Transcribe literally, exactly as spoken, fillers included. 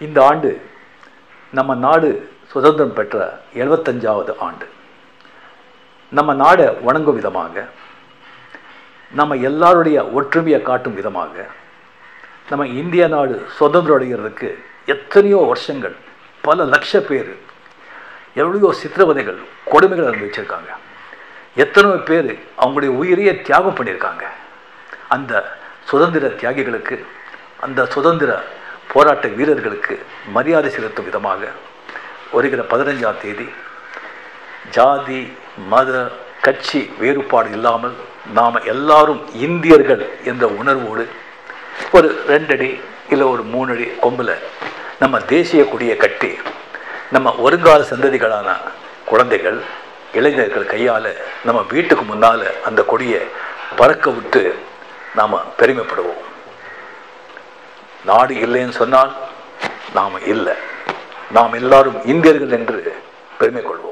இந்த ஆண்டு நம்ம நாடு சுதந்திரம் பெற்ற எழுபத்தஞ்சாவது ஆண்டு. நம்ம நாடை வணங்கும் விதமாக, நம்ம எல்லாருடைய ஒற்றுமையை காட்டும் விதமாக, நம்ம இந்திய நாடு சுதந்திரம் அடைகிறதுக்கு எத்தனையோ வருஷங்கள், பல லட்ச பேர் எவ்வளோ சித்திரவதைகள், கொடுமைகள் அனுபவிச்சிருக்காங்க. எத்தனையோ பேர் அவங்களுடைய உயிரையே தியாகம் பண்ணியிருக்காங்க. அந்த சுதந்திர தியாகிகளுக்கு, அந்த சுதந்திர போராட்ட வீரர்களுக்கு மரியாதை செலுத்தும் விதமாக வருகிற பதினஞ்சாம் தேதி ஜாதி மத கட்சி வேறுபாடு இல்லாமல் நாம் எல்லாரும் இந்தியர்கள் என்ற உணர்வோடு ஒரு ரெண்டடி இல்லை ஒரு மூணடி கொம்பில் நம்ம தேசிய கொடியை கட்டி நம்ம வருங்கால சந்ததிகளான குழந்தைகள் இளைஞர்கள் கையால் நம்ம வீட்டுக்கு முன்னால் அந்த கொடியை பறக்க விட்டு நாம் பெருமைப்படுவோம். நாடு இல்லைன்னு சொன்னால் நாம் இல்லை, நாம் எல்லாரும் இந்தியர்கள் என்று பெருமை கொள்வோம்.